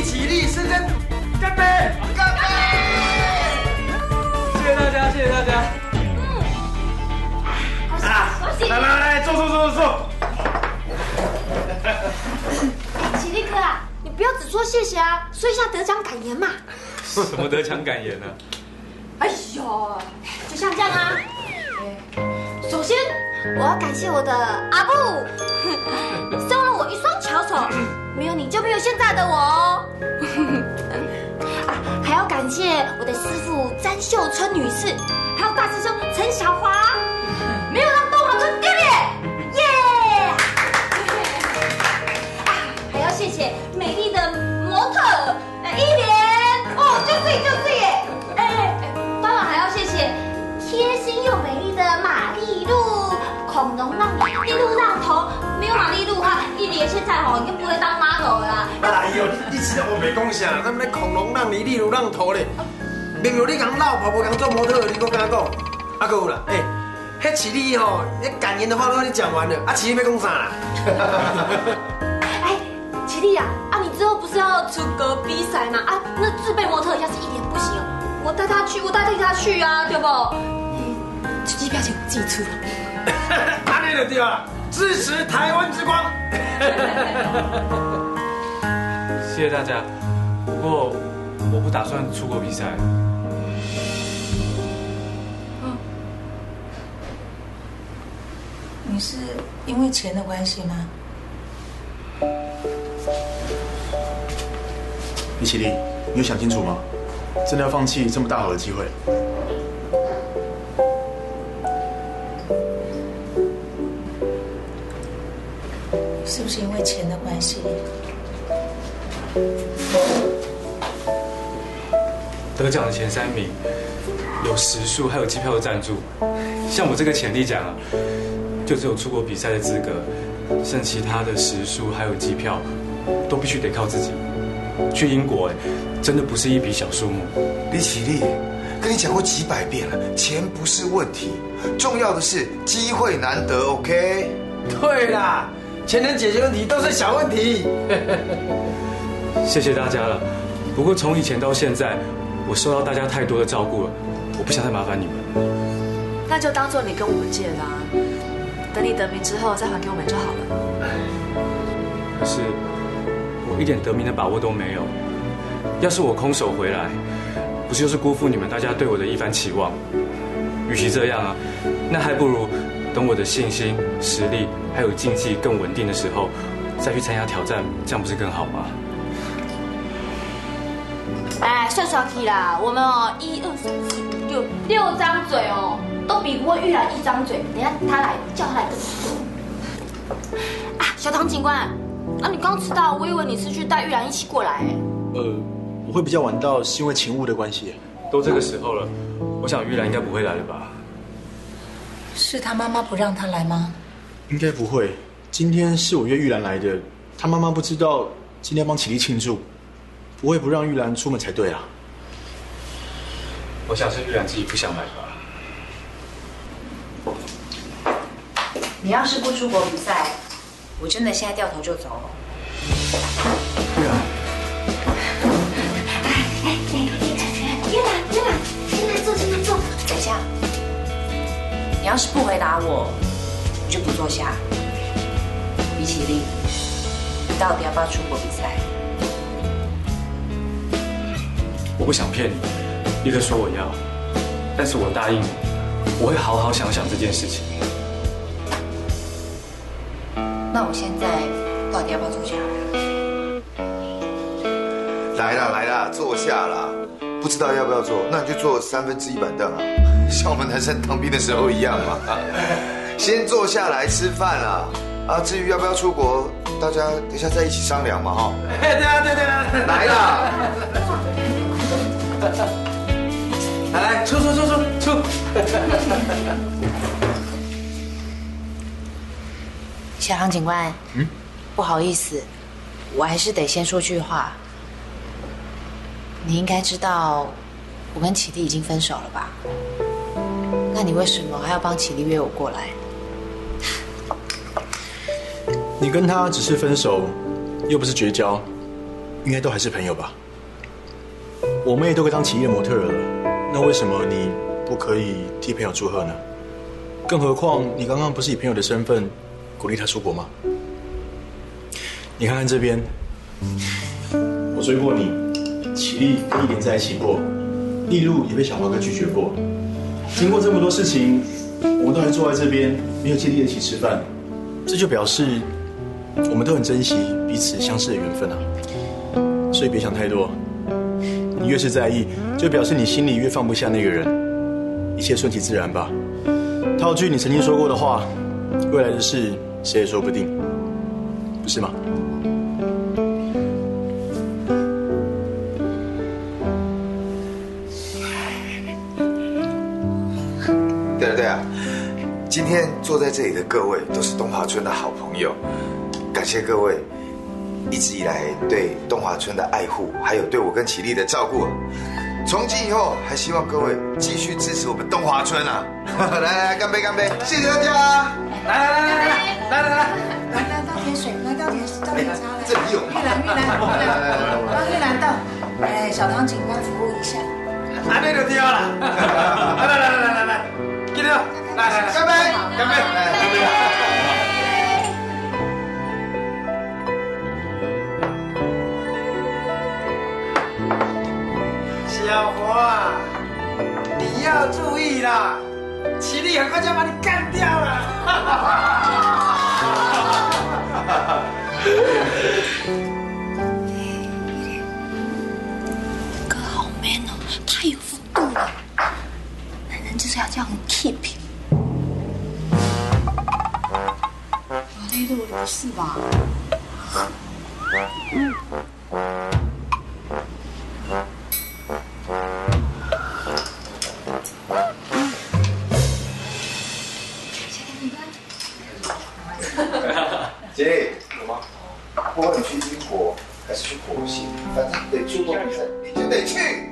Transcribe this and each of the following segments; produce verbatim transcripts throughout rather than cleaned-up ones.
起立，深深干杯！干杯！ 谢谢大家，谢谢大家。 嗯，啊，来来来，坐坐坐坐坐。 起立哥啊，你不要只说谢谢啊，说一下得奖感言嘛。 什么得奖感言呢？ 哎呦，就像这样啊。首先，我要感谢我的阿布，送了我一双巧手，没有你就没有现在的我哦。啊，还要感谢我的师傅詹秀春女士，还有大师兄陈小华，没有让东航村丢脸，耶！啊，还要谢谢美丽的模特依莲，哦，就是就是耶！哎哎，当然还要谢谢贴心又美丽的玛丽露，恐龙让一路浪头，没有玛丽露哈，依莲现在哦已经不会当 model 了啦。 哎呦，你知道我袂讲啥，咱们恐龙让你，例如让头嘞，明明你讲老婆无讲做模特，你搁跟他讲，啊，搁有啦，哎，迄起立吼，那感言的话都跟你讲完了，啊，起立要讲啥啦？ 哎，起立啊，啊，你之后不是要出国比赛吗？啊，那自备模特要是一点不行，我带他去，我带他去啊，对不？机票钱自己出了。 安尼就对了，支持台湾之光。 谢谢大家，不过我不打算出国比赛。 嗯，你是因为钱的关系吗？ 米其林，你有想清楚吗？真的要放弃这么大好的机会？ 是不是因为钱的关系？ 得奖的前三名有时数，还有机票的赞助。像我这个潜力奖啊，就只有出国比赛的资格，剩其他的时数还有机票，都必须得靠自己。去英国，哎，真的不是一笔小数目。 李启立，跟你讲过几百遍了，钱不是问题，重要的是机会难得 ，OK？ 对啦，钱能解决问题都是小问题。 谢谢大家了。不过从以前到现在，我受到大家太多的照顾了，我不想再麻烦你们。 那就当做你跟我们借的啊，等你得名之后再还给我们就好了。 可是我一点得名的把握都没有。要是我空手回来，不是就是辜负你们大家对我的一番期望？与其这样啊，那还不如等我的信心、实力还有经济更稳定的时候，再去参加挑战，这样不是更好吗？ 哎，算算题啦，我们哦，一二三四五六六张嘴哦，都比不过玉兰一张嘴。等一下他来，叫他来跟我说。啊，小唐警官，啊，你刚迟到，我以为你是去带玉兰一起过来。 呃，我会比较晚到，是因为勤务的关系。 都这个时候了，我想玉兰应该不会来了吧？ 是他妈妈不让他来吗？ 应该不会。今天是我约玉兰来的，她妈妈不知道今天要帮启立庆祝，我也不让玉兰出门才对啊。 我想是玉兰自己不想来吧。 你要是不出国比赛，我真的现在掉头就走了。 玉兰， 哎哎哎，玉兰玉兰，进来坐，进来坐。 等一下，你要是不回答我，我就不坐下。比起立，你到底要不要出国比赛？ 我不想骗你，立刻说我要，但是我答应你，我会好好想想这件事情。 那我现在到底要不要坐下来？ 来啦来啦，坐下啦。不知道要不要坐，那你就坐三分之一板凳啊，像我们男生当兵的时候一样嘛。先坐下来吃饭啊，啊，至于要不要出国，大家等一下再一起商量嘛哈。 哎，对啊对对啊， 来啦。 来来，出出出出出。 小唐警官，嗯，不好意思，我还是得先说句话。你应该知道，我跟启立已经分手了吧？那你为什么还要帮启立约我过来？ 你跟他只是分手，又不是绝交， 应该都还是朋友吧？我们也都可以当奇艺的模特儿了，那为什么你不可以替朋友祝贺呢？更何况你刚刚不是以朋友的身份鼓励他出国吗？你看看这边，我追过你，奇丽跟一点在一起过，丽露也被小华哥拒绝过。经过这么多事情，我们都还坐在这边，没有接力的一起吃饭，这就表示我们都很珍惜彼此相识的缘分啊。所以别想太多，你越是在意，就表示你心里越放不下那个人，一切顺其自然吧。套句你曾经说过的话，未来的事谁也说不定，不是吗？ 对了对啊，今天坐在这里的各位都是东华村的好朋友，感谢各位一直以来对东华村的爱护，还有对我跟奇丽的照顾。从今以后，还希望各位继续支持我们东华村啊！来来来，干杯干杯！谢谢大家！ 来来来来来来来来， 来倒点水，来倒点倒点茶来。 这里有玉兰玉兰玉兰，帮玉兰倒。哎，小汤请帮服务一下。 安尼就对了。来来来来来来，记得来来来，干杯干杯干杯！小华，你要注意啦，奇力很快就要把你干掉了。 哥好 man 哦，太有风度了。男人就是要这样很 keep。 丽露，不是吧？嗯。 杰力，有吗？不管你去英国还是去火星，反正得出国比赛，你就得去。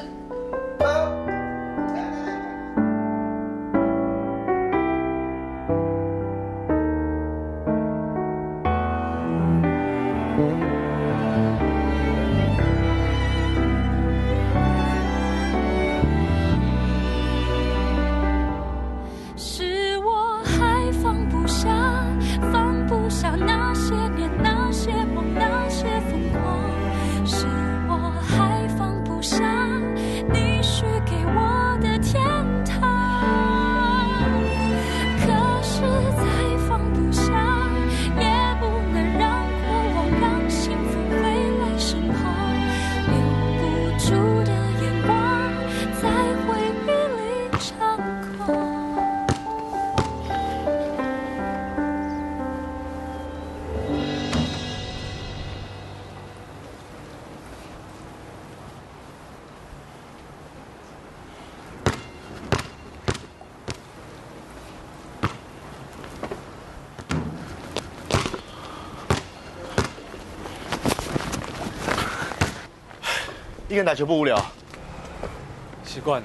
一个人打球不无聊， 习惯了。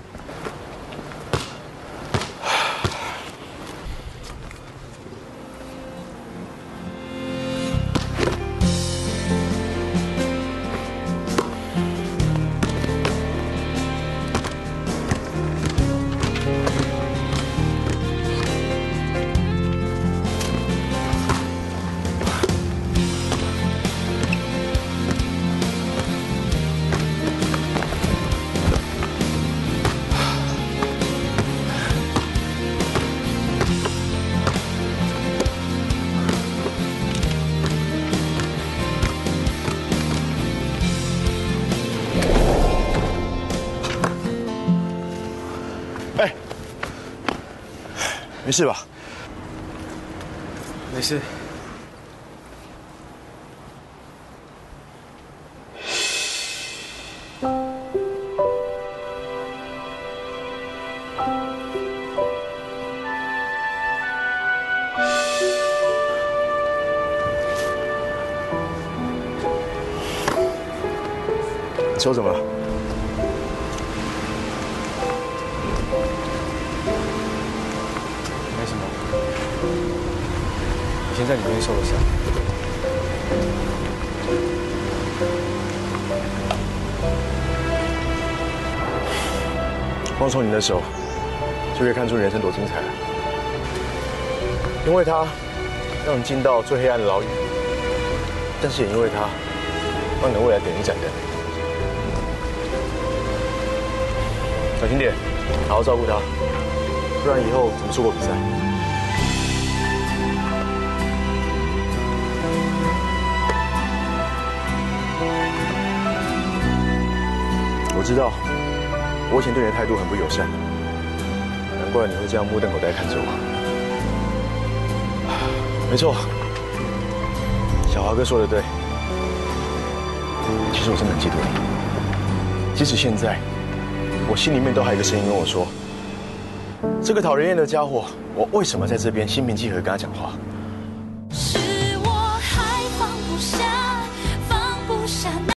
没事吧？ 没事。 手怎么了？ 没什么，以前在里面受了伤。 光从你的手就可以看出人生多精彩了。因为它让你进到最黑暗的牢狱，但是也因为它让你的未来点一盏灯。小心点，好好照顾他，不然以后怎么出国比赛？我知道，我以前对你的态度很不友善，难怪你会这样目瞪口呆看着我。没错，小华哥说的对，其实我真的很嫉妒你。即使现在，我心里面都还有一个声音跟我说，这个讨人厌的家伙，我为什么在这边心平气和跟他讲话？